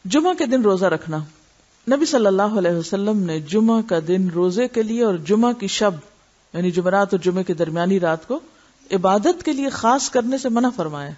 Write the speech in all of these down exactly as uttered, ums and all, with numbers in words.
جمعہ کے دن روزہ رکھنا. نبی صلی اللہ علیہ وسلم نے جمعہ کا دن روزے کے لیے اور جمعہ کی شب یعنی جمعرات اور جمعے کی درمیانی رات کو عبادت کے لیے خاص کرنے سے منع فرمایا.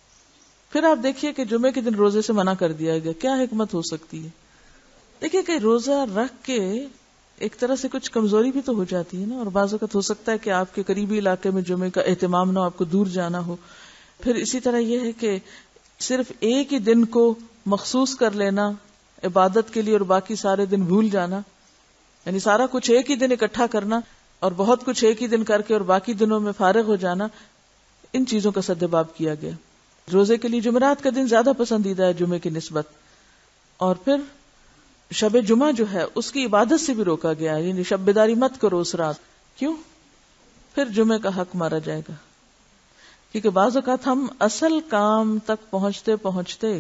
پھر آپ دیکھیے کہ جمعے کے دن روزے سے منع کر دیا گیا. کیا حکمت ہو سکتی ہے؟ دیکھیے کہ روزہ رکھ کے ایک طرح سے کچھ کمزوری بھی تو ہو جاتی ہے نا, اور بعض اوقات ہو سکتا ہے کہ آپ کے قریبی علاقے میں جمعے کا اہتمام نہ ہو, آپ کو دور جانا ہو. پھر اسی طرح یہ ہے کہ صرف ایک ہی دن کو مخصوص کر لینا عبادت کے لیے اور باقی سارے دن بھول جانا, یعنی سارا کچھ ایک ہی دن اکٹھا کرنا اور بہت کچھ ایک ہی دن کر کے اور باقی دنوں میں فارغ ہو جانا, ان چیزوں کا سدباب کیا گیا. روزے کے لیے جمعرات کا دن زیادہ پسندیدہ ہے جمعے کی نسبت. اور پھر شب جمعہ جو ہے اس کی عبادت سے بھی روکا گیا ہے, یعنی شب بیداری مت کرو اس رات. کیوں؟ پھر جمعے کا حق مارا جائے گا. کیونکہ بعض اوقات ہم اصل کام تک پہنچتے پہنچتے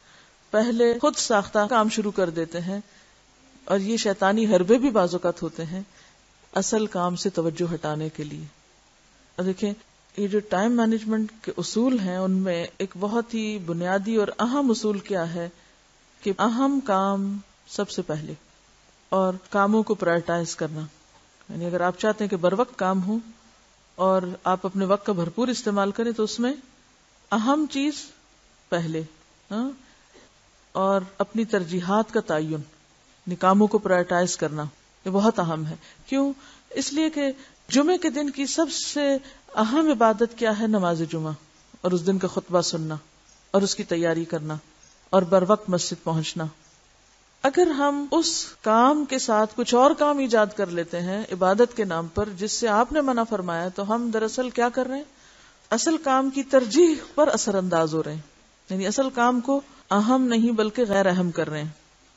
پہلے خود ساختہ کام شروع کر دیتے ہیں, اور یہ شیطانی حربے بھی بعض اوقات ہوتے ہیں اصل کام سے توجہ ہٹانے کے لیے. اور دیکھیں یہ جو ٹائم مینجمنٹ کے اصول ہیں ان میں ایک بہت ہی بنیادی اور اہم اصول کیا ہے کہ اہم کام سب سے پہلے, اور کاموں کو پرائرٹائز کرنا. یعنی اگر آپ چاہتے ہیں کہ بر وقت کام ہو اور آپ اپنے وقت کا بھرپور استعمال کریں تو اس میں اہم چیز پہلے, ہاں, اور اپنی ترجیحات کا تعین, یعنی کاموں کو پرائرٹائز کرنا یہ بہت اہم ہے. کیوں؟ اس لیے کہ جمعے کے دن کی سب سے اہم عبادت کیا ہے؟ نماز جمعہ, اور اس دن کا خطبہ سننا اور اس کی تیاری کرنا اور بر وقت مسجد پہنچنا. اگر ہم اس کام کے ساتھ کچھ اور کام ایجاد کر لیتے ہیں عبادت کے نام پر جس سے آپ نے منع فرمایا, تو ہم دراصل کیا کر رہے ہیں؟ اصل کام کی ترجیح پر اثر انداز ہو رہے ہیں, یعنی اصل کام کو اہم نہیں بلکہ غیر اہم کر رہے ہیں.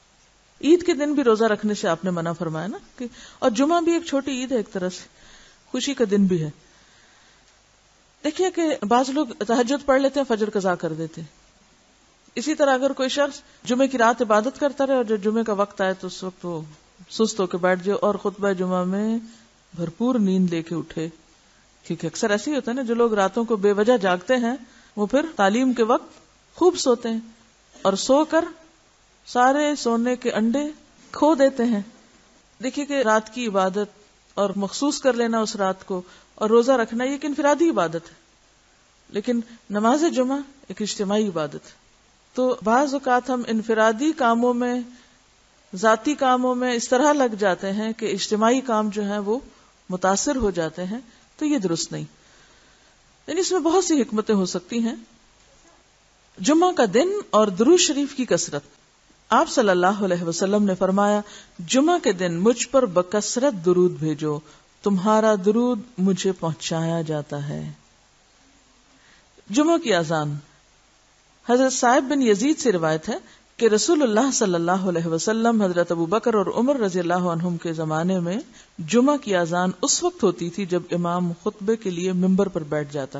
عید کے دن بھی روزہ رکھنے سے آپ نے منع فرمایا نا, کہ اور جمعہ بھی ایک چھوٹی عید ہے, ایک طرح سے خوشی کا دن بھی ہے. دیکھیے کہ بعض لوگ تہجد پڑھ لیتے ہیں, فجر قضا کر دیتے ہیں. اسی طرح اگر کوئی شخص جمعے کی رات عبادت کرتا رہے اور جب جمعے کا وقت آئے تو اس وقت وہ سست ہو کے بیٹھ جائے اور خطبہ جمعہ میں بھرپور نیند لے کے اٹھے. کیونکہ اکثر ایسے ہی ہوتا ہے نا, جو لوگ راتوں کو بے وجہ جاگتے ہیں وہ پھر تعلیم کے وقت خوب سوتے ہیں اور سو کر سارے سونے کے انڈے کھو دیتے ہیں. دیکھیے کہ رات کی عبادت اور مخصوص کر لینا اس رات کو اور روزہ رکھنا یہ ایک انفرادی عبادت ہے, لیکن نماز جمعہ ایک اجتماعی عبادت ہے. تو بعض اوقات ہم انفرادی کاموں میں, ذاتی کاموں میں اس طرح لگ جاتے ہیں کہ اجتماعی کام جو ہیں وہ متاثر ہو جاتے ہیں, تو یہ درست نہیں. یعنی اس میں بہت سی حکمتیں ہو سکتی ہیں. جمعہ کا دن اور درود شریف کی کثرت. آپ صلی اللہ علیہ وسلم نے فرمایا, جمعہ کے دن مجھ پر بکثرت درود بھیجو, تمہارا درود مجھے پہنچایا جاتا ہے. جمعہ کی اذان. حضرت صاحب بن یزید سے روایت ہے کہ رسول اللہ صلی اللہ علیہ وسلم, حضرت ابو بکر اور عمر رضی اللہ عنہم کے زمانے میں جمعہ کی اذان اس وقت ہوتی تھی جب امام خطبے کے لیے ممبر پر بیٹھ جاتا.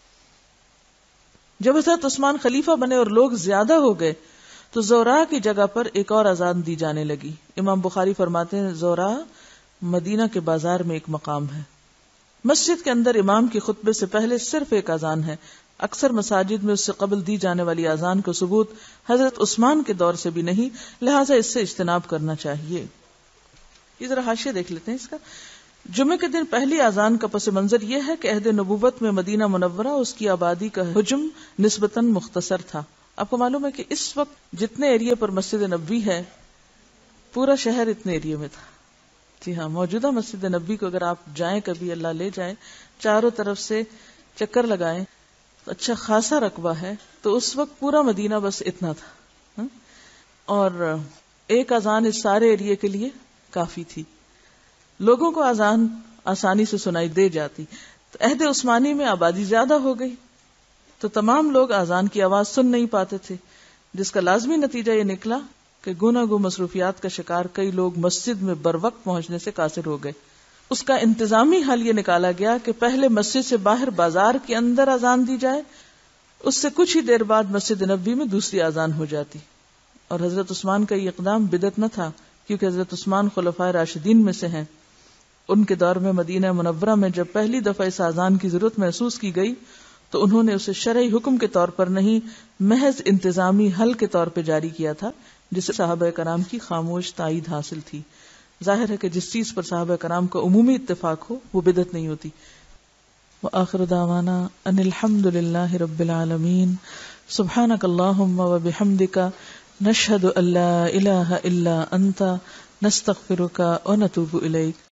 جب حضرت عثمان خلیفہ بنے اور لوگ زیادہ ہو گئے تو زورا کی جگہ پر ایک اور اذان دی جانے لگی. امام بخاری فرماتے ہیں زورا مدینہ کے بازار میں ایک مقام ہے. مسجد کے اندر امام کے خطبے سے پہلے صرف ایک اذان ہے. اکثر مساجد میں اس سے قبل دی جانے والی اذان کو ثبوت حضرت عثمان کے دور سے بھی نہیں, لہٰذا اس سے اجتناب کرنا چاہیے. یہ ذرا حاشیہ دیکھ لیتے ہیں اس کا. جمعے کے دن پہلی اذان کا پس منظر یہ ہے کہ عہد نبوت میں مدینہ منورہ اس کی آبادی کا حجم نسبتاً مختصر تھا. آپ کو معلوم ہے کہ اس وقت جتنے ایریے پر مسجد نبوی ہے پورا شہر اتنے ایریے میں تھا. جی ہاں, موجودہ مسجد نبوی کو اگر آپ جائیں کبھی, اللہ لے جائیں, چاروں طرف سے چکر لگائیں, اچھا خاصا رقبہ ہے. تو اس وقت پورا مدینہ بس اتنا تھا, اور ایک اذان اس سارے ایریے کے لیے کافی تھی. لوگوں کو اذان آسانی سے سنائی دے جاتی. تو عہد عثمانی میں آبادی زیادہ ہو گئی تو تمام لوگ اذان کی آواز سن نہیں پاتے تھے, جس کا لازمی نتیجہ یہ نکلا کہ گناہ گو مصروفیات کا شکار کئی لوگ مسجد میں بر وقت پہنچنے سے قاصر ہو گئے. اس کا انتظامی حل یہ نکالا گیا کہ پہلے مسجد سے باہر بازار کے اندر اذان دی جائے, اس سے کچھ ہی دیر بعد مسجد نبوی میں دوسری اذان ہو جاتی. اور حضرت عثمان کا یہ اقدام بدعت نہ تھا, کیونکہ حضرت عثمان خلفائے راشدین میں سے ہیں. ان کے دور میں مدینہ منورہ میں جب پہلی دفعہ اس اذان کی ضرورت محسوس کی گئی تو انہوں نے اسے شرعی حکم کے طور پر نہیں محض انتظامی حل کے طور پہ جاری کیا تھا، جسے صحابہ کرام کی خاموش تائید حاصل تھی۔ ظاہر ہے کہ جس چیز پر صحابہ کرام کا عمومی اتفاق ہو وہ بدعت نہیں ہوتی۔ وآخر دعوانا ان الحمد للہ رب العالمین، سبحانک اللہم وبحمدک، نشہد ان لا الہ الا انت، نستغفرک ونتوب الیک۔